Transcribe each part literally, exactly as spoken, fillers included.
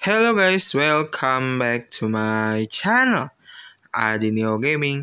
Hello guys, welcome back to my channel Adinio Gaming.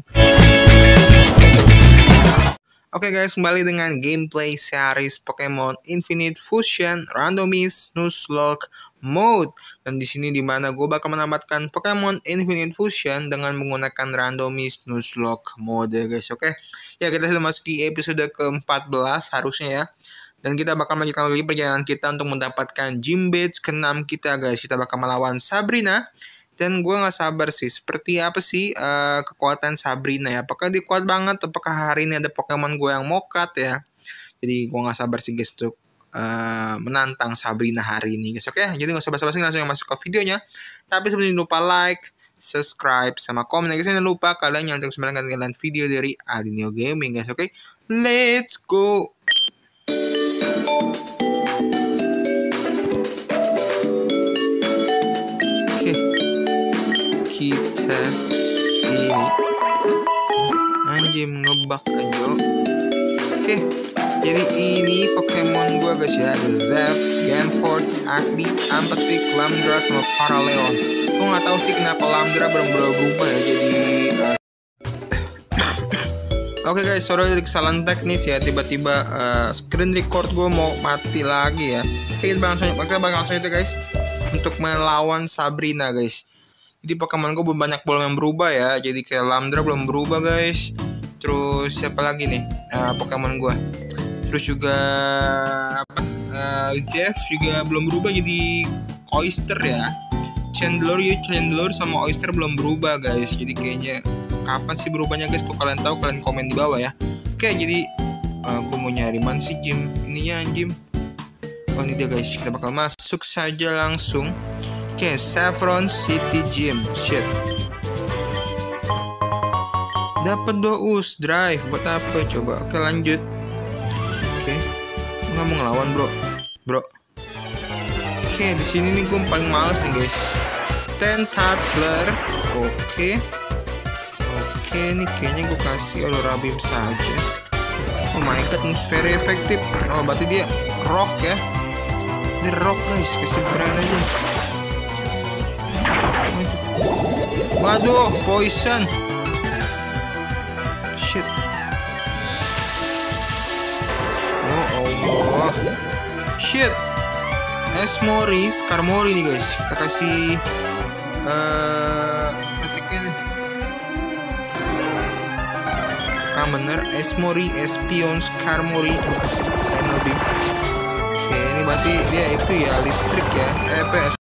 Oke guys, kembali dengan gameplay series Pokemon Infinite Fusion Randomize Nuzlocke Mode. Dan di sini dimana gue bakal menamatkan Pokemon Infinite Fusion dengan menggunakan Randomize Nuzlocke Mode guys. Oke, ya kita sudah masuk di episode ke empat belas harusnya ya. Dan kita bakal melanjutkan lagi perjalanan kita untuk mendapatkan gym badge keenam kita guys. Kita bakal melawan Sabrina. Dan gue gak sabar sih, seperti apa sih uh, kekuatan Sabrina ya. Apakah dia kuat banget, apakah hari ini ada Pokemon gue yang mokat ya. Jadi gue gak sabar sih guys untuk uh, menantang Sabrina hari ini guys. Oke, jadi gak usah basa-basi, langsung masuk ke videonya. Tapi sebelum lupa like, subscribe, sama komen ya guys. Jangan lupa kalian yang untuk sebenarnya kalian video dari Adinio Gaming guys. Oke, let's go. Kita ini anjing ngebak aja. Oke, jadi ini Pokemon gua guys ya, ada Zef, Ganford, Acme, Ampatik, Lamdra, sama Paraleon. Gua nggak tahu sih kenapa Lamdra belum berubah ya jadi. Uh... Oke okay guys, sorry dari kesalahan teknis ya, tiba-tiba uh, screen record gue mau mati lagi ya. Oke, kita langsung, kita bakal langsung itu guys untuk melawan Sabrina guys. Jadi Pokemon gue belum banyak belum yang berubah ya. Jadi kayak Lamdra belum berubah guys. Terus siapa lagi nih uh, Pokemon gue. Terus juga apa? Uh, Jeff juga belum berubah jadi Oyster ya. Chandelure ya, Chandelure sama Oyster belum berubah guys. Jadi kayaknya kapan sih berubahnya guys? Kalau kalian tahu kalian komen di bawah ya. Oke, jadi uh, gue mau nyari mana sih gym ininya gym. Oh ini dia guys. Kita bakal masuk saja langsung. Oke, okay, Saffron City Gym. Shit. Dapat dua us drive. Buat apa coba? Oke, okay, lanjut. Oke. Okay. Nggak mau ngelawan, bro. Bro. Oke, okay, di sini nih gue paling males nih, guys. Tentacler. Oke. Okay. Oke, okay, nih kayaknya gue kasih Aurora Beam saja. Oh my god, very effective. Oh, berarti dia rock ya. Ini rock, guys. Kasih brand aja. Waduh, poison. Shit. Oh Allah. Shit. Esmori, Skarmory nih guys. Kita kasih uh, ketiknya nih. Ah bener, Esmori, Espion, Skarmory. Gue kasih Xenobi. Oke, ini berarti dia itu ya listrik ya. Eh, P S.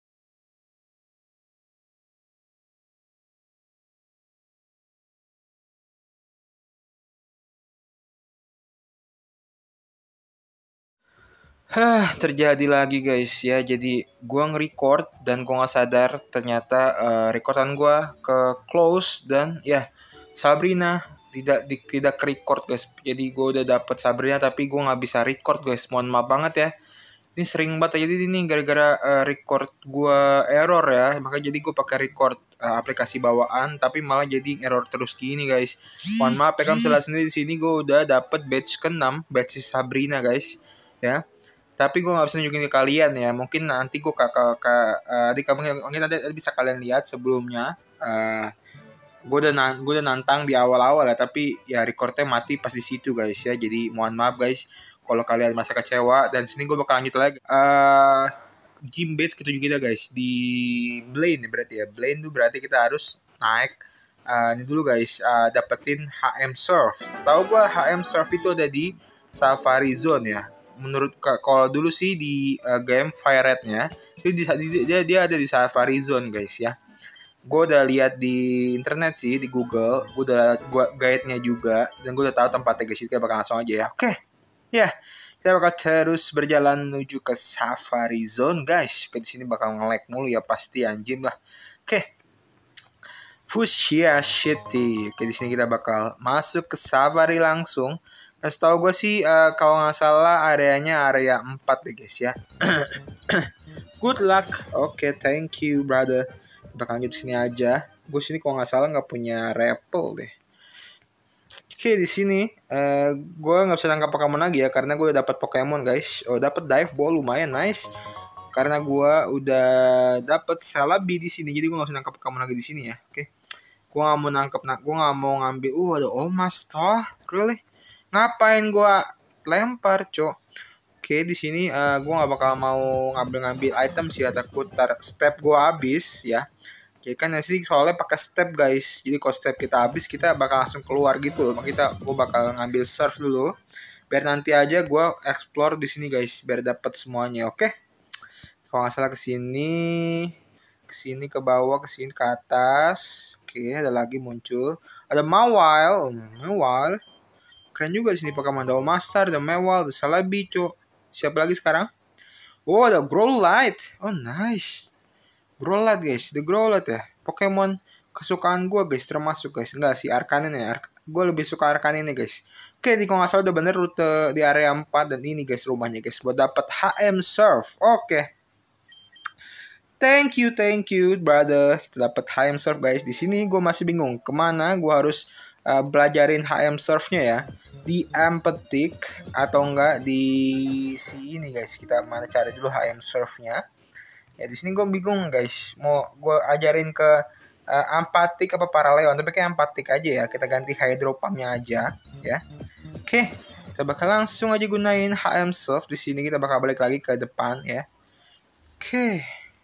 Hah, terjadi lagi guys ya. Jadi gua nge-record dan gua nggak sadar ternyata uh, recordan gua ke close dan ya Sabrina tidak di, tidak ke-record guys. Jadi gua udah dapet Sabrina tapi gua nggak bisa record guys. Mohon maaf banget ya. Ini sering banget jadi ini gara-gara uh, record gua error ya. Makanya jadi gua pakai record uh, aplikasi bawaan tapi malah jadi error terus gini guys. Mohon maaf ya, kamu salah sendiri. Di sini gua udah dapet badge keenam, badge Sabrina guys ya. Tapi gue gak bisa nunjukin ke kalian ya. Mungkin nanti gue kakak uh, adik kamu mungkin nanti bisa kalian lihat sebelumnya. Uh, gue udah nan gue udah nantang di awal-awal ya. Tapi ya recordnya mati pas di situ guys ya. Jadi mohon maaf guys kalau kalian merasa kecewa. Dan sini gue bakal lanjut lagi. Uh, gym badge ketujuh kita guys di Blaine berarti ya. Blaine tuh berarti kita harus naik. Uh, ini dulu guys. Uh, dapetin H M Surf. Tahu gue H M Surf itu ada di Safari Zone ya. Menurut kalau dulu sih di uh, game Fire Red-nya dia, dia dia ada di Safari Zone guys ya. Gue udah lihat di internet sih di Google, gue udah gua guide-nya juga dan gue udah tahu tempatnya guys. Kita bakal langsung aja ya. Oke. Okay. Ya, kita bakal terus berjalan menuju ke Safari Zone guys. Ke sini bakal nge-lag mulu ya pasti anjing lah. Oke. Okay. Fuchsia City. Oke, di sini kita bakal masuk ke Safari langsung. Nah, setahu gue sih uh, kalau nggak salah areanya area empat deh guys ya. Good luck. Oke, okay, thank you brother. Bakal lanjut sini aja. Gue sini kalau nggak salah nggak punya Repel deh. Oke, okay, di sini uh, gue nggak bisa nangkap Pokemon lagi ya karena gue udah dapat Pokemon guys. Oh, dapat Dive Ball lumayan nice. karena gue udah dapet Celebi di sini, jadi gue nggak usah nangkep kamu lagi di sini ya. Oke, okay? Gue nggak mau nangkep, nak gue nggak mau ngambil. Uh ada Omas toh, really? Ngapain gue lempar, cok? Oke, di sini uh, gue nggak bakal mau ngambil-ngambil item sih, ya takut tar step gue habis ya. Jadi kan sih soalnya pakai step guys. Jadi kalau step kita habis kita bakal langsung keluar gitu loh. Maka kita gue bakal ngambil surf dulu. Biar nanti aja gue explore di sini guys, biar dapat semuanya, oke? Kalau nggak salah ke sini, ke sini ke bawah, ke sini ke atas. Oke, ada lagi muncul. Ada Mawile, Mawile. Keren juga di sini Pokemon. Ada Master, ada Mawile, ada Celebi, cok. Siapa lagi sekarang? Oh, ada Growlithe. Oh, nice. Growlithe, guys. The Growlithe ya. Pokemon kesukaan gue, guys. Termasuk, guys. Enggak sih, Arcanine ya. Ar gue lebih suka Arcanine, guys. Oke, di kalau nggak salah udah bener rute di area empat. Dan ini, guys, rumahnya, guys. Buat dapat H M Surf. Oke. Thank you, thank you, brother. Kita dapat H M Surf, guys. Di sini gue masih bingung. Kemana gue harus uh, belajarin H M Surf-nya ya. Di Empathic atau enggak di si ini guys, kita mana cari dulu H M Surf-nya ya. Di sini gue bingung guys, mau gue ajarin ke uh, Empathic apa Paraleon, tapi kayak Empathic aja ya, kita ganti Hydro Pump-nya aja ya. Oke, kita bakal langsung aja gunain H M Surf. Di sini kita bakal balik lagi ke depan ya. Oke,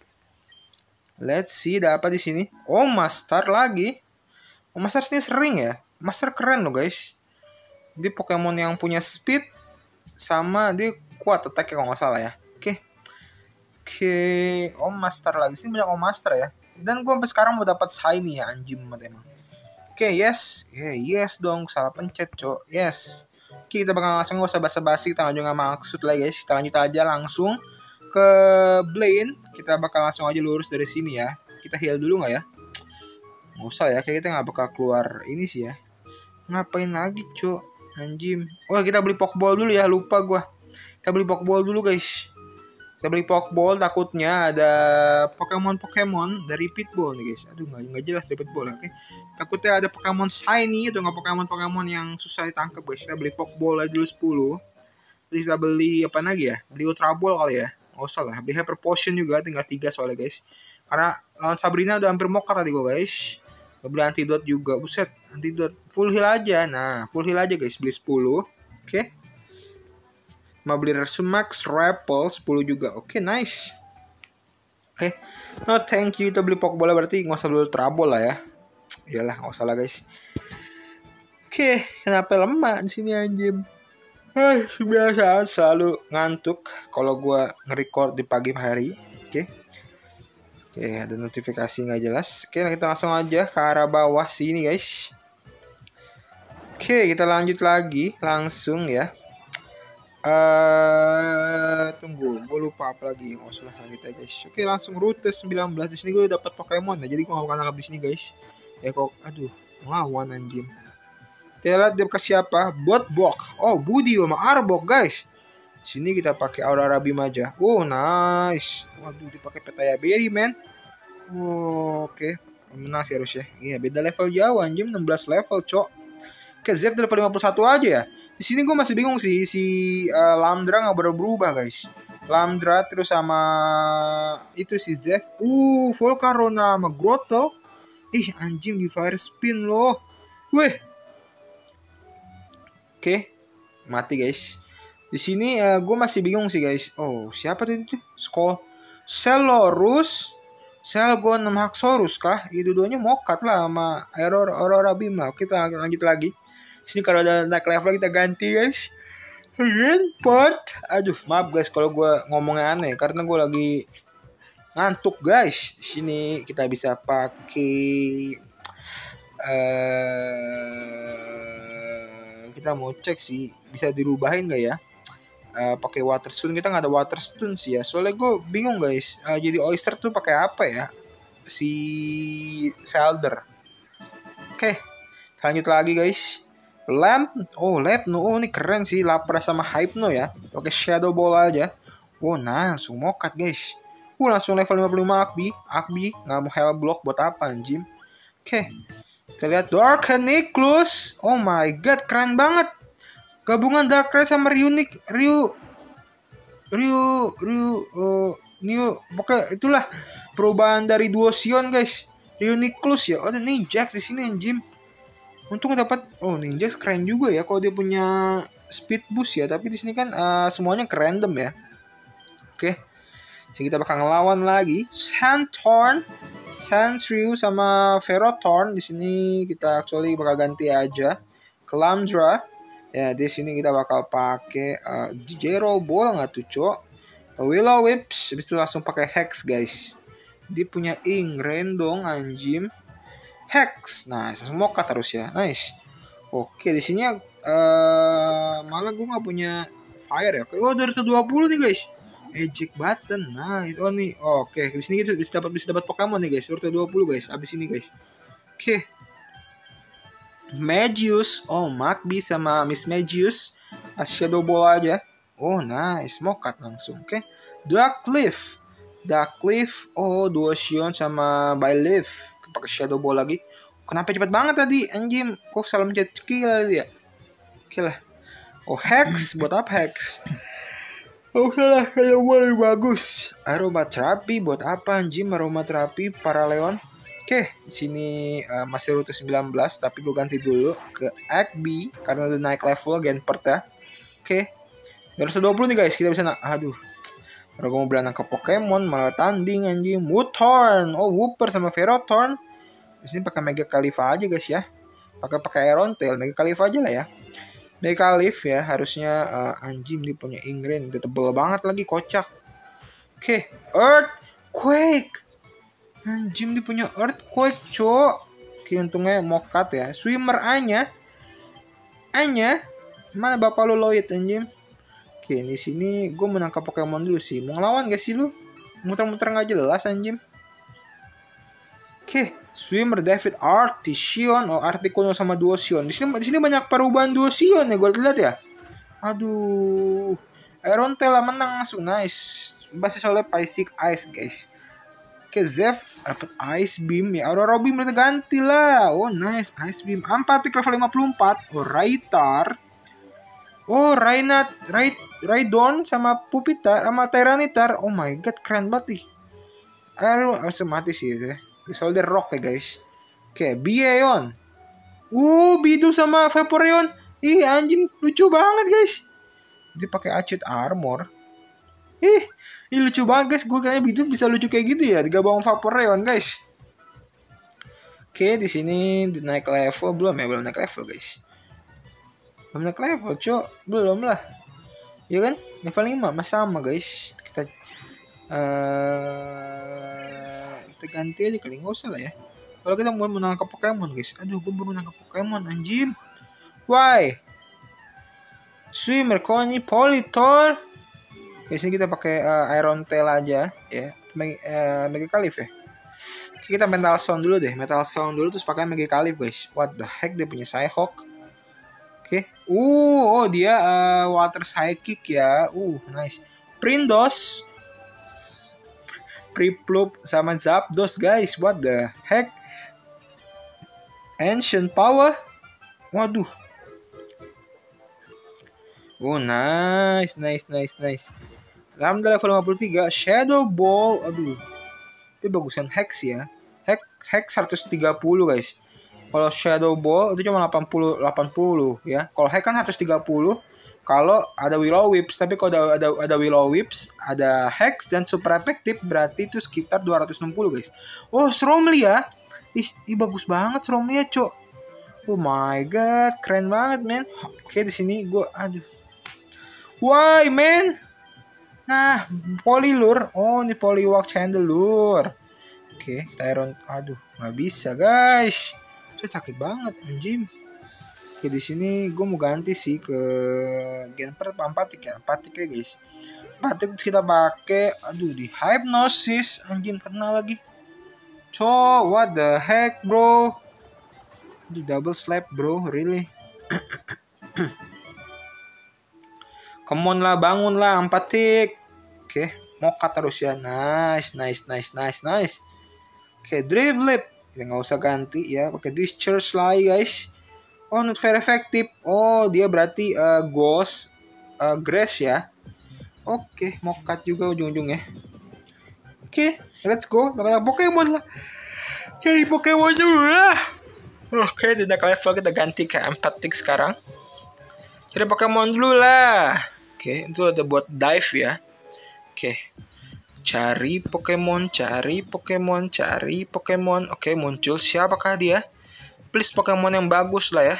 let's see ada apa di sini. Oh, Master lagi. Oh, Master sini sering ya. Master keren loh guys. Dia Pokemon yang punya speed sama dia kuat attack kalau nggak salah ya. Oke. Oke, Om Master lagi sih, banyak Om Master ya. Dan gue sampai sekarang mau dapat shiny ya, anjing banget emang. Oke, yes. Yeah, yes dong, salah pencet, cok. Yes. Oke, kita bakal langsung, gak usah basa-basi, kita lanjut nggak maksud lah guys. Kita lanjut aja langsung ke Blaine. Kita bakal langsung aja lurus dari sini ya. Kita heal dulu nggak ya? Nggak usah ya, kayak kita nggak bakal keluar ini sih ya. Ngapain lagi, cok? Anjim. Oh, kita beli Pokeball dulu ya, lupa gua. Kita beli Pokeball dulu, guys. Kita beli Pokeball, takutnya ada Pokemon-Pokemon dari Pitbull nih, guys. Aduh, nggak nggak jelas dari Pitbull, oke. Okay? Takutnya ada Pokemon shiny atau nggak Pokemon-Pokemon yang susah ditangkap, guys. Kita beli Pokeball aja dulu sepuluh. Terus kita beli apa lagi ya? Beli Ultra Ball kali ya. Nggak usah lah. Beli Hyper Potion juga, tinggal tiga soalnya, guys. Karena lawan Sabrina udah hampir mokat tadi gua, guys. Beli antidot juga, buset, antidot full heal aja. Nah, full heal aja guys, beli sepuluh. Oke. Okay. Mau beli Resumax, Rappel sepuluh juga. Oke, okay, nice. Oke. Okay. No, thank you. Kita beli Pokeball berarti nggak usah beli Trouble lah ya. Iyalah, nggak usah lah guys. Oke, okay. Kenapa lemah di sini anjim? Eh, biasa selalu ngantuk kalau gua nge-record di pagi hari. Oke. Okay. Oke, ada notifikasi nggak jelas. Oke, kita langsung aja ke arah bawah sini, guys. Oke, kita lanjut lagi langsung ya. Uh, tunggu, gue lupa apa lagi. Oh, salah lanjut aja, guys. Oke, langsung rute sembilan belas. Di sini gue dapat Pokemon ya. Jadi gue nggak bakal nangkap di sini, guys. Ya kok, aduh, ngelawan anjing. Kita lihat dia kasih apa? Botbok. Oh, Budi sama Arbok, guys. Sini kita pakai Aurora Beam aja. Oh, nice. Waduh, dipakai Petaya Berry, man. Oh, oke. Okay. Menang sih harusnya. Iya, beda level jauh anjing, enam belas level, cok. Oke, Zef level lima puluh satu aja ya. Di sini gue masih bingung sih si uh, Lamdra nggak baru berubah, guys. Lamdra terus sama itu si Zef. Uh, Volcarona sama Grotto. Ih, anjing di Fire Spin loh. Weh. Oke. Okay. Mati, guys. Di sini uh, gue masih bingung sih guys. Oh, siapa tadi tuh? Skull Selorus, Selgon, sama Haxorus kah? Itu duanya mokat lah sama Aurora, Aurora Beam lah. Kita lanjut lagi. Sini kalau ada naik level kita ganti guys. Rainport. Aduh, maaf guys kalau gue ngomongnya aneh karena gue lagi ngantuk guys. Di sini kita bisa pakai uh, kita mau cek sih bisa dirubahin gak ya? Uh, pakai water stone, kita nggak ada water stone sih ya, soalnya gue bingung guys. Uh, jadi oyster tuh pakai apa ya si Shelder. Oke, okay. Lanjut lagi guys. Lamp, oh Lamp, oh ini keren sih, Lapras sama Hypno ya, pakai Shadow Ball aja. Oh nah, langsung mokat guys. Uh langsung level lima puluh lima Akbi, Akbi nggak mau Hell Block buat apa anjim. Oke, okay. Kita lihat Darkaniclus. Oh my god, keren banget. Gabungan Darkrai sama Ryu Ryu Ryu Ryu uh, Ini pokoknya itulah perubahan dari Duosion guys. Reuniclus ya. Oh, ada Ninjax di sini anjim. Untung dapat. Oh, Ninjax keren juga ya kalau dia punya speed boost ya. Tapi di sini kan uh, semuanya ke random ya. Oke. Jadi kita bakal ngelawan lagi Sandthorn, Sandshrew sama Ferrothorn. Di sini kita actually bakal ganti aja Calandra. Ya, di sini kita bakal pakai uh, Zero Ball nggak tuh, Cok? Willow Whips, habis itu langsung pakai Hex, guys. Dia punya Ink, Rendong, anjim. Hex, nice. Langsung moka terus ya, nice. Oke, di sini uh, malah gue nggak punya Fire ya. Oh, dari dua puluh nih, guys. Eject button, nice. Oh nih, oh, oke. Di sini kita bisa dapat bisa dapat Pokemon nih, guys. Dari dua puluh, guys. Abis ini, guys. Oke. Magius, oh Magby sama Miss Magius. Shadow Ball aja. Oh nice, Mokat langsung. Oke. Okay. Duckleaf. Duckleaf, oh Duosion sama Byleth. Pakai Shadow Ball lagi. Kenapa cepat banget tadi anjim? Kok salah mencet skill ya? Oke lah. Oh Hex, buat apa Hex? Oke lah, kayak boleh bagus. Aromaterapi buat apa anjim? Aromaterapi Paraleon. Oke, di sini uh, masih rute sembilan belas, tapi gue ganti dulu ke Agby karena udah naik level Genpert ya. Oke. seratus dua puluh nih guys, kita bisa nak. Aduh. Kalau gue mau bilang nangkep Pokemon malah tanding anjing. Woodthorn. Oh, Wooper sama Ferrothorn. Di sini pakai Mega Khalifa aja guys ya. Pakai pakai Iron Tail, Mega Khalifa aja lah ya. Mega Khalifa ya, harusnya uh, anjing dia punya Ingrid, dia tebel banget lagi, kocak. Oke, Earthquake. Anjing dia punya Earthquake, cok. Oke, untungnya mokat ya. Swimmer A-nya. A-nya. Mana bapak lu Lloyd anjing? Oke, di sini gue menangkap Pokemon dulu sih. Mau ngelawan gak sih lu? Muter-muter nggak jelas anjing. Oke, Swimmer David Articuno, oh Articuno sama Duosion. Di sini di sini banyak perubahan Duosion ya, gue lihat ya. Aduh, Iron Tail menang langsung, nice. Basis oleh Psychic Ice guys. Oke, Zef dapat Ice Beam ya. Aurora Beam bisa ganti lah. Oh nice, Ice Beam. Ampatik level lima puluh empat. Oh Raitar. Oh Rainat, Rai, Raidon sama Pupitar sama Tyranitar. Oh my god, keren banget nih. Aduh, harus mati sih ya. Soldier Rock ya guys. Oke, Bieon. Uh, Bidu sama Vaporeon. Ih, anjing lucu banget guys. Dia pakai Acid Armor. Ih, ini lucu banget guys. Gue kayaknya Bidu bisa lucu kayak gitu ya. Digabung Vaporeon guys. Oke, di sini naik level belum ya? Belum naik level guys. Belum naik level, cok. Belum lah. Ya kan? Level lima masih sama guys. Kita uh, kita ganti aja kali, nggak usah lah ya. Kalau kita mau menangkap Pokemon guys. Aduh, gue baru menangkap Pokemon anjim. Why? Swimmer, Coney, Politor. Di sini kita pakai uh, Iron Tail aja ya. Meg uh, Mega Khalifa ya. Kita Mental Sound dulu deh. Mental Sound dulu terus pakai Mega Khalifa guys. What the heck, dia punya Psyhawk. Oke. Okay. Uh, oh dia uh, Water Psychic ya. Uh, nice. Prindos. Priplup sama Zapdos guys. What the heck? Ancient Power. Waduh. Oh nice, nice, nice, nice. Alhamdulillah level lima puluh tiga. Shadow Ball. Aduh. Ini bagusan Hex ya. Hex, Hex seratus tiga puluh guys. Kalau Shadow Ball itu cuma delapan puluh delapan puluh ya. Kalau Hex kan seratus tiga puluh. Kalau ada Willow Whips, tapi kalau ada ada, ada Willow Whips, ada Hex dan super efektif berarti itu sekitar dua ratus enam puluh guys. Oh, Stromly ya. Ih, ih bagus banget Stromly ya, Cok. Oh my god, keren banget, men. Oke, di sini gue aduh. Why, man? Nah, Polylure. Oh, ini Poliwag Chandelure. Oke, Tyron. Aduh, nggak bisa, guys. Saya sakit banget, anjing. Oke, di sini gue mau ganti sih ke Genpert apa Ampatik ya. Ampatik ya, guys. Ampatik kita pakai. Aduh, di Hypnosis. Anjing, kena lagi. So, what the heck, bro? Aduh, double slap, bro. Really? Come on lah, bangun lah, Ampatik. Oke, okay, moka terus ya. Nice, nice, nice, nice, nice. Oke, okay, Dribblip. Ya nggak usah ganti ya, pakai Discharge lagi guys. Oh, not very effective. Oh, dia berarti uh, Ghost uh, Grass ya. Oke, okay, mokat juga ujung-ujungnya. Oke, let's go. Bakal Pokemon lah. Cari Pokemon dulu lah. Oke, tidak level kita ganti ke Empathic sekarang. Cari Pokemon dulu lah. Oke, itu ada buat dive ya. Oke. Cari Pokemon, cari Pokemon, cari Pokemon. Oke, muncul. Siapakah dia? Please Pokemon yang bagus lah ya.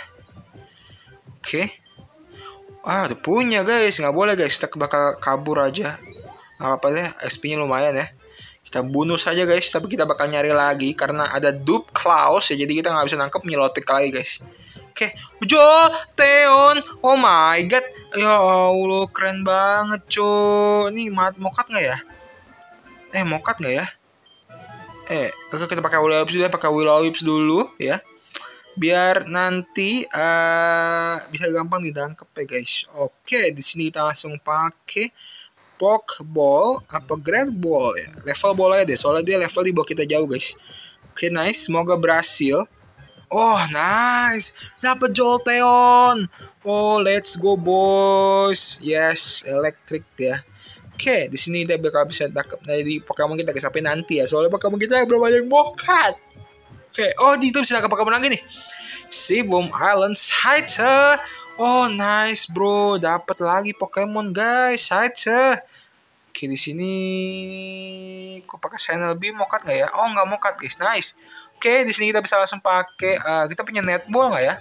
Oke. Ah, udah punya guys. Nggak boleh guys. Kita bakal kabur aja. Nggak apa-apa deh. X P-nya lumayan ya. Kita bunuh saja guys, tapi kita bakal nyari lagi karena ada Dupe Klaus ya, jadi kita nggak bisa nangkep Milotic lagi guys. Oke, Jolteon, oh my god, ya Allah keren banget cuy. Ini mokat nggak ya? Eh mokat nggak ya? Eh, oke kita pakai Will-O-Wisp dulu, pakai Will-O-Wisp dulu ya, biar nanti uh, bisa gampang ditangkep ya guys. Oke, di sini kita langsung pakai Pokeball apa Grand Ball ya, level bolanya deh soalnya dia level di bawah kita jauh guys. Oke, nice, semoga berhasil. Oh nice, dapat Jolteon. Oh let's go boys, yes, electric ya. Oke, di sini dia bakal bisa tangkap dari Pokemon kita guys, sampai nanti ya soalnya Pokemon kita belum ada yang mokat. Oke, oh di itu bisa tangkap Pokemon lagi nih, Seaboom Island Scyther. Oh nice bro, dapat lagi Pokemon guys, Scyther. Oke, di sini kok pakai Channel Beam mokat nggak ya? Oh nggak mokat guys, nice. Oke, di sini kita bisa langsung pakai uh, kita punya netball nggak ya?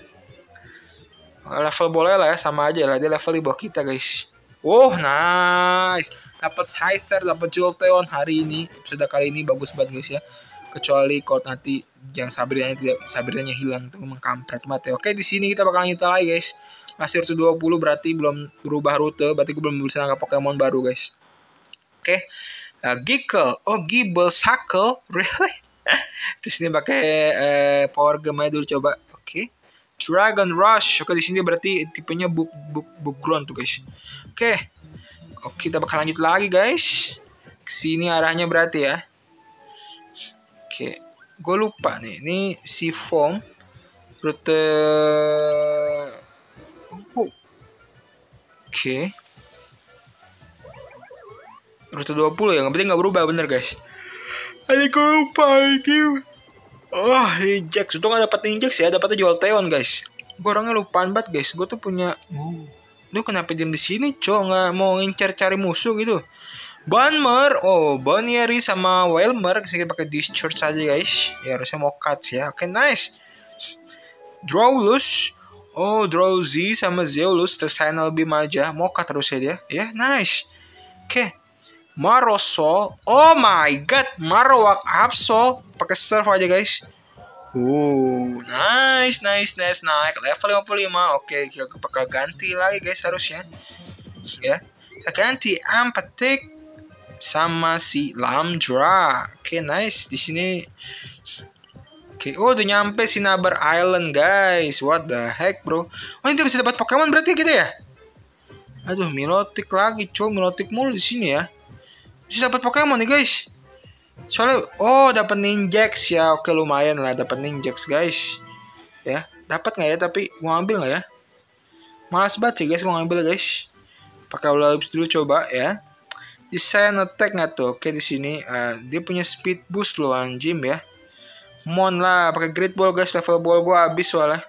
Uh, level boleh lah ya, sama aja lah, dia level di bawah kita guys. Oh nice, dapat Scyther, dapat Jolteon hari ini, episode kali ini bagus banget guys ya. Kecuali kalau nanti yang Sabrinanya tidak Sabrinanya hilang, itu memang kampret banget ya. Oke, di sini kita bakal nyetel lagi guys. Masih rute dua puluh berarti belum berubah rute, berarti gue belum bisa nangkap Pokemon baru guys. Oke, uh, Gickle, oh Gible, Suckle, really? Di sini pakai uh, Power Gem aja dulu coba. Oke, Dragon Rush. Oke, di sini berarti tipenya book book book ground tuh guys. Oke, oke kita bakal lanjut lagi guys. Kesini arahnya berarti ya. Oke, gue lupa nih. Ini si Foam rute. Oh. Oke. Rute dua puluh ya, nggak penting nggak berubah bener guys. Aduh gue lupa lagi. Oh, Ninjax. Untung nggak dapat Ninjax ya, dapatnya Jolteon guys. Gue orangnya lupaan banget guys. Gue tuh punya. Oh. Lu kenapa diem di sini, cowok? Nggak mau ngincar cari musuh gitu? Banmer, oh Bonieri sama Welmer, kita pakai Discharge saja guys. Ya harusnya mau cut ya. Oke, nice. Drowlus, oh Drowsy sama Zeolus tersignal beam aja, mau cut terus ya dia. Ya, nice. Oke, Marosol, oh my god, Marowak Absol, pakai surf aja guys. Uh, nice, nice, nice, naik level lima puluh lima. Oke, kita bakal ganti lagi guys harusnya. Ya, kita ganti Empathic sama si Lamdra. Oke, nice. Di sini oke, oh udah nyampe Cinnabar Island guys. What the heck bro? Oh ini bisa dapat Pokemon berarti gitu ya? Aduh, Milotic lagi, cow. Milotic mulu di sini ya. Bisa dapat Pokemon nih guys. Soalnya oh dapat Ninjax ya. Oke, lumayan lah dapat Ninjax guys. Ya, dapat nggak ya? Tapi mau ambil nggak ya? Malas banget sih guys mau ambil guys. Pakai Will-O-Wisp dulu coba ya. Desain attack nggak tuh? Oke, di sini uh, dia punya speed boost loh anjim ya. Mon lah, pakai Great Ball guys, level ball gua habis soalnya.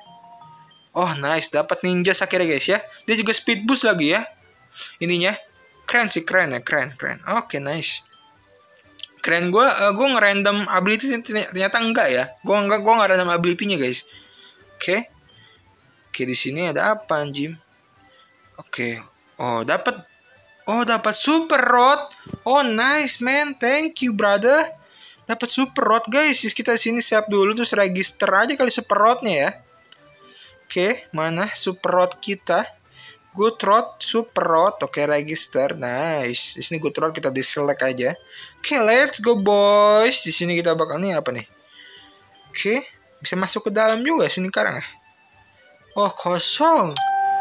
Oh nice, dapat ninja akhirnya guys ya. Dia juga speed boost lagi ya. Ininya keren sih, keren ya, keren keren. Oke, nice. Keren gua, uh, gua ngerandom ability ternyata enggak ya. Gua enggak, gua nggak random ability-nya guys. Oke. Oke, di sini ada apa anjim? Oke. Oh, dapat Oh, dapat Super Rod. Oh, nice, man. Thank you, brother. Dapat Super Rod, guys. Kita sini siap dulu terus register aja kali Super Rodnya ya. Oke, mana Super Rod kita? Good Rod, Super Rod. Oke, register. Nice. Di sini Good Rod kita diselect aja. Oke, let's go, boys. Di sini kita bakal nih apa nih? Oke, bisa masuk ke dalam juga sini sekarang ya. Oh, kosong.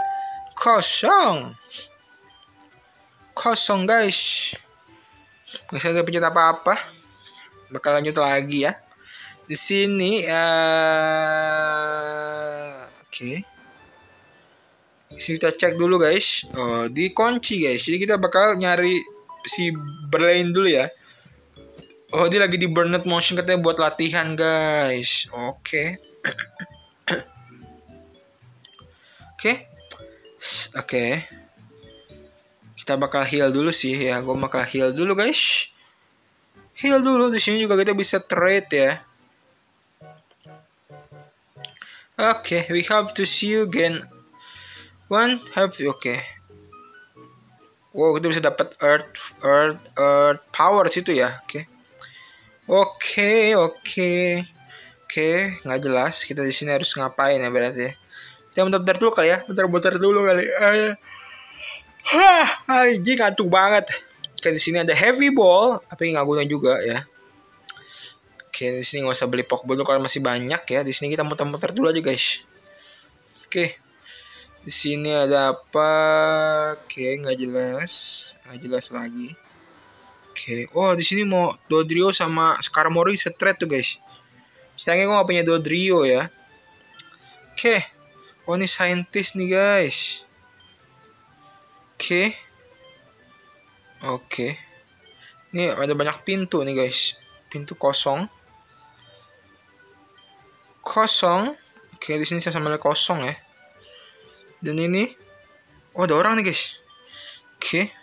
Kosong. Kosong guys, nggak ada pencet apa-apa. Bakal lanjut lagi ya. Di sini, uh... oke. Okay. Di sini kita cek dulu guys. Oh, dikunci guys. Jadi kita bakal nyari si Berlin dulu ya. Oh, dia lagi di Burnout Motion katanya buat latihan, guys. Oke. Oke. Oke. Kita bakal heal dulu sih ya. Gue bakal heal dulu, guys. Heal dulu. Di sini juga kita bisa trade ya. Oke, okay, we hope to see you again. One have oke. Okay. Wow, kita bisa dapat earth earth earth power situ ya. Oke. Okay. Oke, okay, oke. Okay. Oke, okay, nggak jelas. Kita di sini harus ngapain ya berarti ya. Kita bentar-bentar dulu kali ya. Bentar-bentar dulu kali. Hah, anjing ngantuk banget. Oke, di sini ada heavy ball, tapi nggak guna juga ya. Oke, di sini nggak usah beli pokeball dulu karena masih banyak ya. Di sini kita muter-muter dulu aja, guys. Oke. Di sini ada apa? Oke, nggak jelas. Nggak jelas lagi. Oke. Oh, di sini mau Dodrio sama Skarmory straight tuh, guys. Sayangnya gue gak punya Dodrio ya. Oke. Oh, ini scientist nih, guys. Oke. Oke. Ini ada banyak pintu nih, guys. Pintu kosong. Kosong. Oke, di sini saya sama kosong ya. Dan ini, oh ada orang nih, guys. Oke.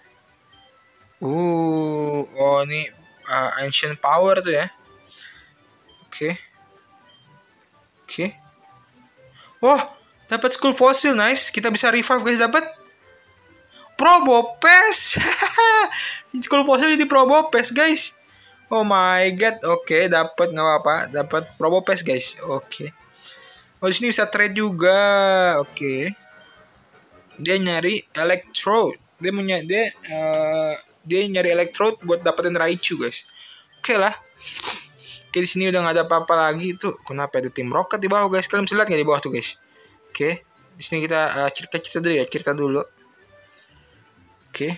Uh, oh ini uh, ancient power tuh ya. Oke. Oke. Oh, dapat school fossil, nice. Kita bisa revive, guys, dapat Probopes. School fossil jadi Probopes, guys. Oh my god. Oke, dapat nggak apa-apa. Dapat Probopes, guys. Oke. Oh, di sini bisa trade juga. Oke. Dia nyari electrode. Dia punya dia uh, dia nyari electrode buat dapetin Raichu, guys. Oke lah. Oke, di sini udah nggak ada apa-apa lagi tuh. Kenapa ada tim Rocket di bawah, guys? Kalian bisa lihat nggak di bawah tuh, guys? Oke. Di sini kita uh, cerita-cerita dulu ya, cerita dulu. Oke.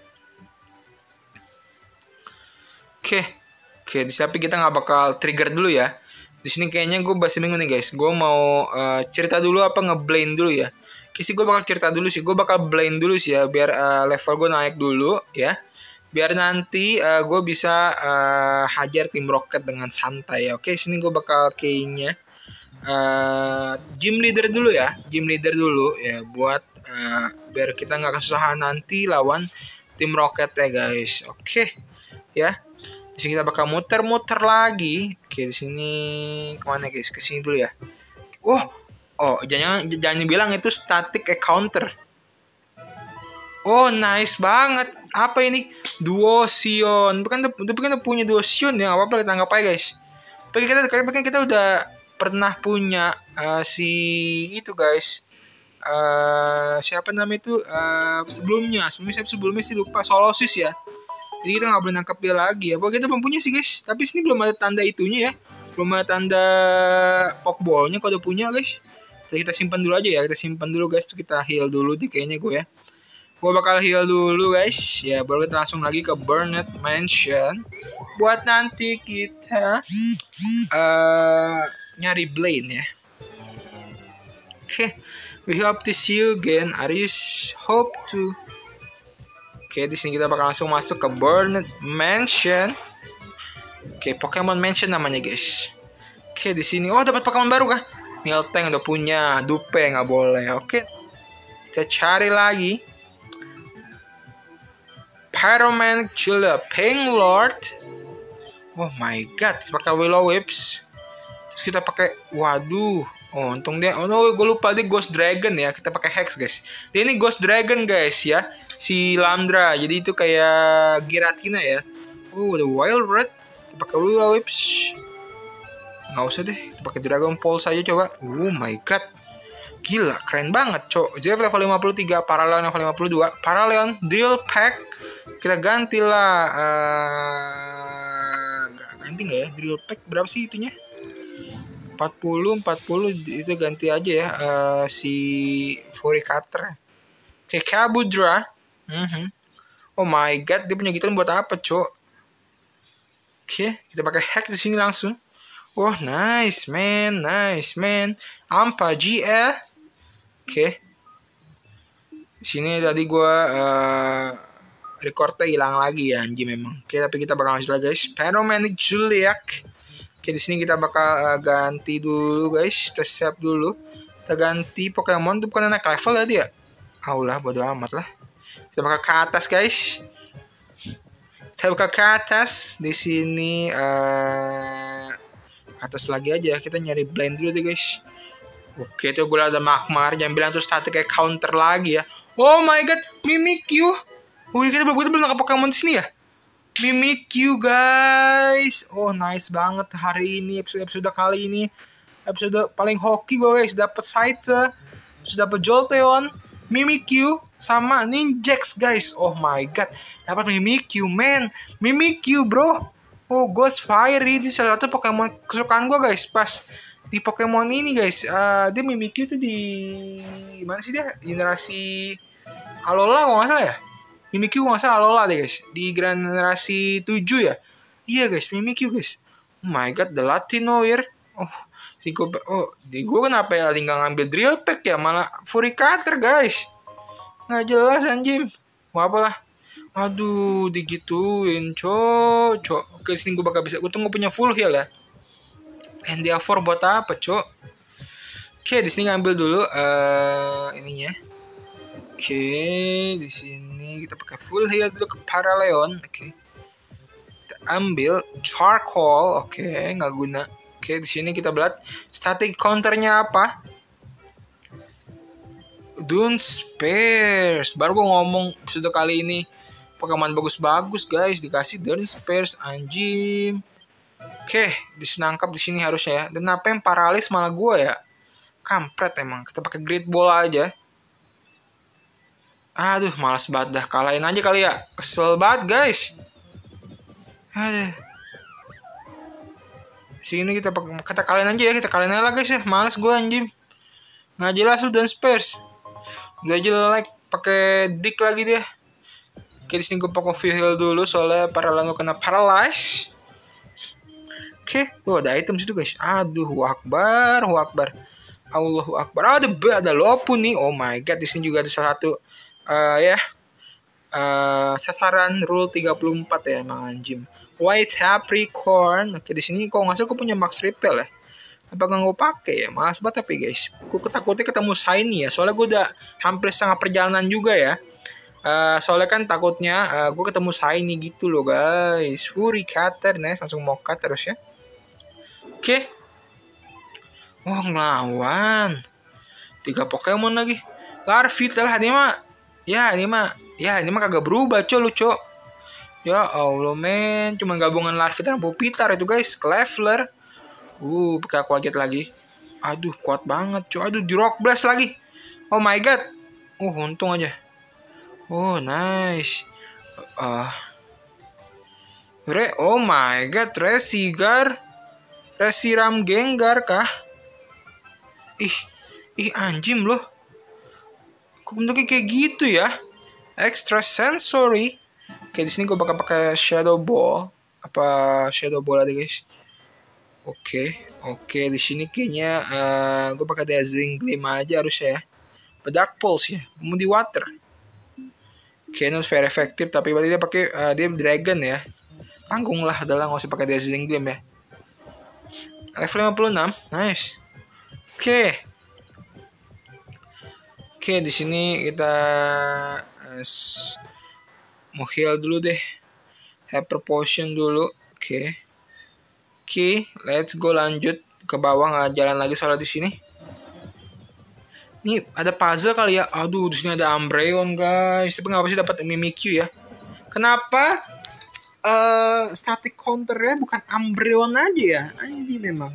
Oke. Oke, tapi kita nggak bakal trigger dulu ya. Di sini kayaknya gue masih bingung nih, guys. Gue mau uh, cerita dulu apa nge-blame dulu ya. Oke sih, gue bakal cerita dulu sih. Gue bakal blame dulu sih ya, biar uh, level gue naik dulu ya. Biar nanti uh, gue bisa uh, hajar tim Rocket dengan santai ya. Oke, sini gue bakal kayaknya uh, gym leader dulu ya. Gym leader dulu ya, buat uh, biar kita nggak kesusahan nanti lawan tim Rocket ya, guys. Oke ya. Di sini kita bakal muter-muter lagi. Oke, di sini kemana, guys? Ke sini dulu ya. Oh, oh jangan jangan bilang itu static encounter. Oh, nice banget. Apa ini? Duosion. Bukan tapi kan punya Duosion ya. Apa-apa kita anggap aja, guys. Tapi kita kan kita udah pernah punya uh, si itu, guys. Uh, siapa namanya itu uh, sebelumnya? Sebelumnya siapa sebelumnya sih lupa. Solosis ya. Jadi kita nggak boleh nangkap dia lagi ya. Pokoknya kita belum punya sih, guys. Tapi sini belum ada tanda itunya ya. Belum ada tanda pokeballnya kalau udah punya, guys. Jadi kita simpan dulu aja ya. Kita simpan dulu, guys. Tuh kita heal dulu di kayaknya gue ya. Gue bakal heal dulu, guys. Ya, baru kita langsung lagi ke Burnout Mansion. Buat nanti kita uh, nyari Blaine ya. Oke. Okay. We hope to see you again. I just hope to. Oke, okay, di sini kita bakal langsung masuk ke Burnout Mansion. Oke, okay, Pokemon Mansion namanya, guys. Oke, okay, di sini. Oh, dapat Pokemon baru kah? Miltank udah punya. Dupe nggak boleh. Oke. Okay. Kita cari lagi. Pyroman Chula Pink Lord. Oh my god, pakai Willow Whips. Terus kita pakai, waduh, oh untung dia, oh no, gue lupa dia Ghost Dragon ya. Kita pakai Hex, guys. Dia ini Ghost Dragon, guys ya. Si Lamdra, jadi itu kayak Giratina ya. Oh, ada Wild Red. Pakai Willow Whips. Nggak usah deh, pakai Dragon Pulse saja coba. Oh my god, gila, keren banget, cok. Jeff level lima puluh tiga, Paraleon level lima puluh dua, Paraleon Drill Pack. Kita gantilah uh, ganti nggak ya Drill Pack berapa sih itunya? empat puluh empat puluh itu ganti aja ya uh, si Furicator. Oke, okay, Kabudra. Mm-hmm. Oh my god, dia punya gitar buat apa, cok? Oke, okay, kita pakai hack di sini langsung. Oh, nice man, nice man. Ampa G L. Oke. Okay. Di sini tadi gua uh, recordnya hilang lagi ya anjing memang. Oke, tapi kita bakal lanjut lagi guys. Phenomena Juliak. Oke, di sini kita bakal uh, ganti dulu guys. Kita save dulu. Kita ganti Pokemon tuh bukan naik level ya dia. Aulah, bodo amat lah. Kita bakal ke atas guys. Kita bakal ke atas. Di sini uh, atas lagi aja. Kita nyari blind dulu deh guys. Oke, tuh gue ada Magmar. Jangan bilang tuh static kayak counter lagi ya. Oh my god, Mimikyu. Oh, kita belum kita belum nangkap Pokemon di sini ya. Mimikyu guys. Oh, nice banget hari ini episode episode kali ini. Episode paling hoki gue guys, dapat Scythe, terus dapat Jolteon, Mimikyu sama Ninjax guys. Oh my god, dapat Mimikyu man. Mimikyu bro. Oh, Ghost Fire ini salah satu Pokemon kesukaan gue guys. Pas di Pokemon ini guys, uh, dia Mimikyu tuh di mana sih dia? Generasi Alola kalau nggak salah ya. Mimikyu nggak salah Alola deh guys. Di generasi tujuh ya. Iya guys, Mimikyu guys. Oh my god, the Latinoir. Oh, si gue, oh, di gue kenapa ya tinggal ngambil drill pack ya, malah Fury Cutter guys. Nggak jelas anjing. Mau apalah. Aduh, digituin, cok, cok. Oke, sini gue bakal bisa. Gue tuh nggak punya full heal ya. And dia for buat apa, cok? Oke, di sini ngambil dulu uh, ininya. Oke, di sini kita pakai full heal dulu ke Paraleon. Oke, kita ambil charcoal. Oke, nggak guna. Oke, di sini kita belat static counternya apa? Dunsparce. Baru gue ngomong episode kali ini Pokemon bagus-bagus guys, dikasih Dunsparce anjing. Oke, disenangkap di sini harusnya ya. Dan apa yang paralis malah gue ya? Kampret emang. Kita pakai Great Ball aja. Aduh, malas banget dah. Kalahin aja kali ya. Kesel banget, guys. Aduh. Sini kita kita kalahin aja ya. Kita kalahin aja lah, guys ya. Malas gue anjing. Nggak jelas lu dan Spurs. Gak jelek. Pakai Dick lagi dia. Oke, disini gue pakai heal dulu. Soalnya Paralon kena paralyze. Oke. Oh, ada item situ, guys. Aduh, wakbar. Wakbar. Allahu Akbar. Ada ada Lopu nih. Oh my god. Disini juga ada salah satu. Uh, ya, yeah. uh, sasaran rule tiga puluh empat ya emang anjing. White Capricorn. Oke, di sini kok nggak salah gue punya Max Repel ya. Apakah gue pakai ya? Malas banget tapi guys. Gue takutnya ketemu Shiny ya. Soalnya gue udah hampir setengah perjalanan juga ya. Uh, soalnya kan takutnya uh, gue ketemu Shiny gitu loh guys. Fury Cutter, nice, langsung mau cut terus ya. Oke. Oh, ngelawan. Tiga Pokemon lagi. Larvitar lah ini mah. Ya ini mah, ya ini mah kagak berubah cok lu cok. Ya Allah men, cuma gabungan Larvitar dan Pupitar itu guys, Clefler. Uh, pakai aku kaget lagi. Aduh, kuat banget cok. Aduh, di Rock Blast lagi. Oh my god. Uh, untung aja. Oh, nice. Uh, Re, oh my god, Resigar. Resiram Gengar kah? Ih, ih anjing loh. Kok bentuknya kayak gitu ya? Extra sensory. Oke, di sini gue bakal pakai Shadow Ball. Apa Shadow Ball ada guys? Oke, oke di sini kayaknya uh, gue pakai Dazzling Gleam aja harusnya ya. Dark Pulse ya, Moody Water. Oke, ini very effective tapi berarti dia pakai uh, dia Dragon ya. Tanggung lah, adalah nggak usah pakai Dazzling Gleam ya. Level lima puluh enam, nice. Oke. Oke, di sini kita uh, mau heal dulu deh. Hyper Potion dulu. Oke. Oke, let's go lanjut ke bawah, nggak jalan lagi soalnya di sini. Ini ada puzzle kali ya. Aduh, di sini ada Umbreon, guys. Tapi nggak apa sih dapat Mimikyu ya. Kenapa uh, static counternya bukan Umbreon aja ya? Anjing memang.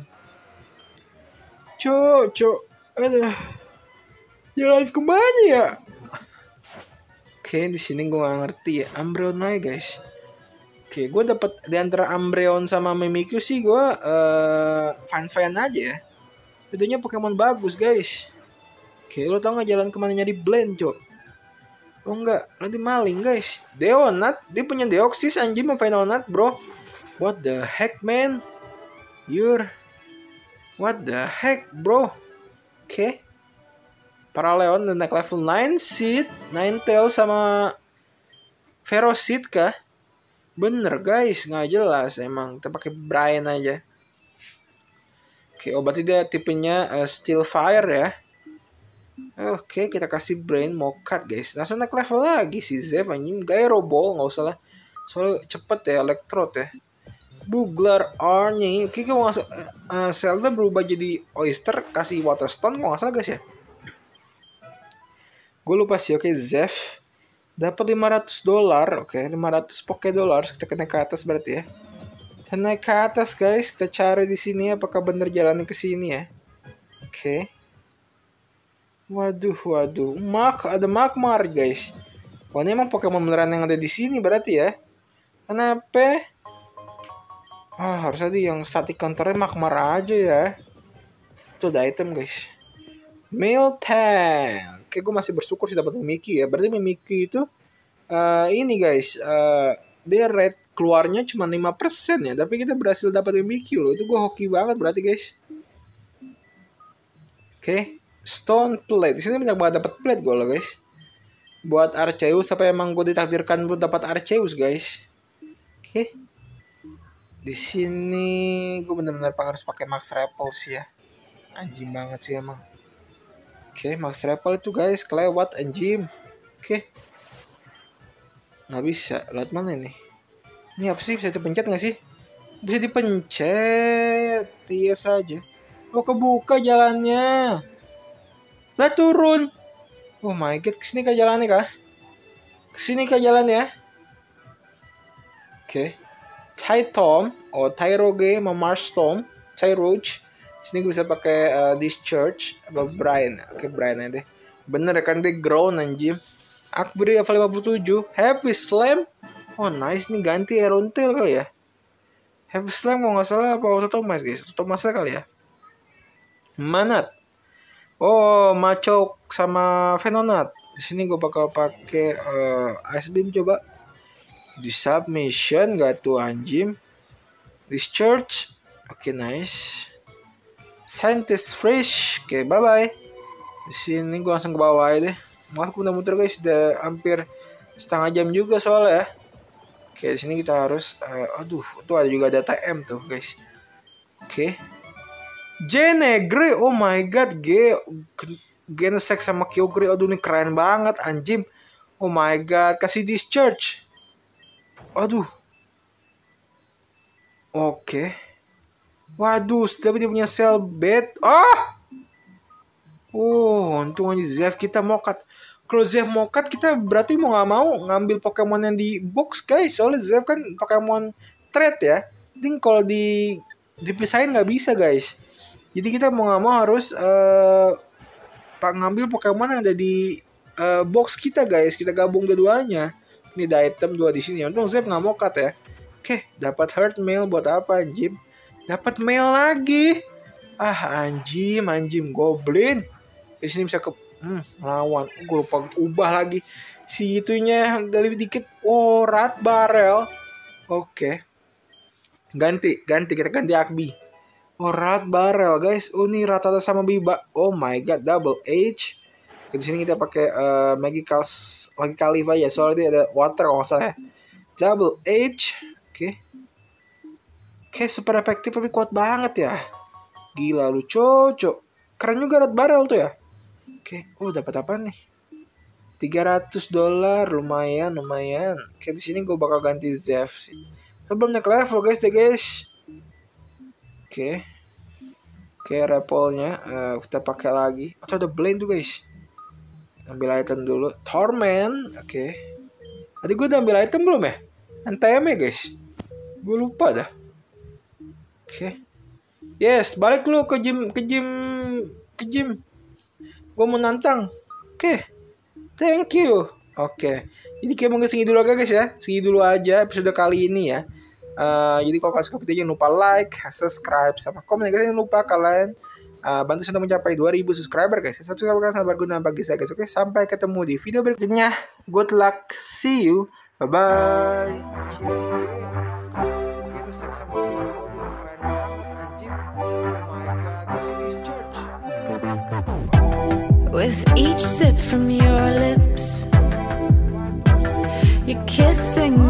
Cok, cok. Aduh. Jalan kemana ya? Oke, di sini gue gak ngerti ya. Umbreon aja guys. Oke, gue dapat di antara Umbreon sama Mimikyu sih gue uh, fine-fine aja ya. Bedanya Pokemon bagus guys. Oke, lo tau gak jalan kemana nyari blend cok? Oh enggak, nanti maling guys. Deonat, dia punya Deoxys anjing sama Venonat bro. What the heck man? You're what the heck bro? Oke. Paraleon dan naik level nine seed, Ninetales sama Ferocit kah? Bener guys, nggak jelas emang. Kita pakai Brian aja. Oke, obat dia tipenya uh, Steel Fire ya. Oke, kita kasih Brain Mokat guys. Langsung naik level lagi si Zef anjing. Gyro Ball nggak usah lah. Soalnya cepet ya, Electrode ya. Bugler Arnie. Oke, kalau nggak salah uh, Zelda berubah jadi Oyster, kasih Waterstone kalau nggak salah guys ya. Gue lupa sih. Oke, Zef dapat lima ratus dolar. Oke, lima ratus Poké dolar. Kita naik ke atas berarti ya. Kita naik ke atas guys. Kita cari di sini apakah bener jalannya ke sini ya. Oke. Waduh, waduh. Mark, ada Magmar guys. Wah, ini emang Pokemon beneran yang ada di sini berarti ya. Kenapa? Ah, harus ada yang static counternya Magmar aja ya. Itu ada item guys. Miltank. Oke, gue masih bersyukur sih dapat Mimikyu ya. Berarti Mimikyu itu uh, ini guys, uh, dia rate keluarnya cuma lima persen ya. Tapi kita berhasil dapat Mimikyu loh. Itu gue hoki banget berarti guys. Oke, Stone Plate. Di sini banyak banget dapat plate gue loh guys. Buat Arceus, apa emang gue ditakdirkan buat dapat Arceus guys. Oke. Di sini gue bener-bener harus pakai Max Repulse ya. Anjing banget sih emang. Oke, Max Repel itu guys, kelewat anjing. Oke. Nggak bisa, lewat mana ini? Ini apa sih, bisa dipencet nggak sih? Bisa dipencet. Iya saja. Oh, kebuka jalannya. Lah turun. Oh my god, kesini kah jalannya kah? Kesini kah jalannya? Oke. Tytom, oh Tyroge sama Marstorm, Tyroge. Sini gue bisa pakai uh, Discharge atau Brian. Oke, Brian aja deh. Bener kan dia ground anjing. Akbri level lima puluh tujuh. Happy Slam. Oh nice nih, ganti Aeron Tail kali ya. Happy Slam kalau nggak salah apa Auto Thomas guys. Auto Thomas kali ya. Manat. Oh Machoke sama Venonat. Di sini gue bakal pakai uh, Ice Beam coba. Di Submission gak tuh anjing. Discharge. Oke, nice. Scientist Fresh. Oke, okay, bye-bye. Di sini gue langsung ke bawah aja deh. Maaf gue udah muter guys, udah hampir setengah jam juga soalnya ya. Oke, okay, di sini kita harus uh, aduh, tuh ada juga data M tuh, guys. Oke. Okay. Genegre, oh my god, G Genesect sama Kyogre, aduh ini keren banget anjing. Oh my god, kasih Discharge. Aduh. Oke. Okay. Waduh, tapi dia punya Cell Bed. Ah! Oh, untung aja Zef kita mokat. Kalau Zef mokat, kita berarti mau nggak mau ngambil Pokemon yang di box, guys. Soalnya Zef kan Pokemon trade ya. Jadi kalau di dipisahin nggak bisa, guys. Jadi kita mau nggak mau harus uh, ngambil Pokemon yang ada di uh, box kita, guys. Kita gabung dua-duanya. Ini ada item dua di sini. Untung Zef nggak mokat ya. Oke, dapat Heart Mail buat apa, anjing? Dapat mail lagi. Ah, anjing, anjing goblin. Di sini bisa ke hmm, lawan. Gue lupa ubah lagi. Si itunya udah lebih dikit. Oh, Rat Barrel. Oke. Ganti, ganti kita ganti Akbi. Oh, Rat Barrel, guys. Oh, ini rata sama Biba. Oh my god, double H. Di sini kita pakai uh, Magical Magicaliva ya. Soalnya dia ada water kalau nggak salah ya. Double H. Oke. Kayak super efektif tapi kuat banget ya. Gila lu cocok. Keren juga Rat Barrel tuh ya. Oke, oh dapat apa nih? tiga ratus dolar, lumayan, lumayan. Oke, di sini gue bakal ganti Zef sih. Sebelum naik level guys deh guys. Oke. Oke, repolnya uh, kita pakai lagi. Atau ada Blade tuh guys. Ambil item dulu. Torment, oke. Tadi gue udah ambil item belum ya? N T M ya guys. Gue lupa dah. Oke. Okay. Yes, balik lu ke gym ke gym ke gym. Gue mau nantang. Oke. Okay. Thank you. Oke. Okay. Jadi kayak mungkin segini dulu aja guys ya. Segini dulu aja episode kali ini ya. Uh, jadi kalau kalian suka video jangan lupa like, subscribe, sama komen guys. Jangan lupa kalian uh, bantu saya mencapai dua ribu subscriber guys. Subscriber kalian sangat berguna bagi saya guys. Oke, okay? Sampai ketemu di video berikutnya. Good luck. See you. Bye bye. With each sip from your lips, you kissing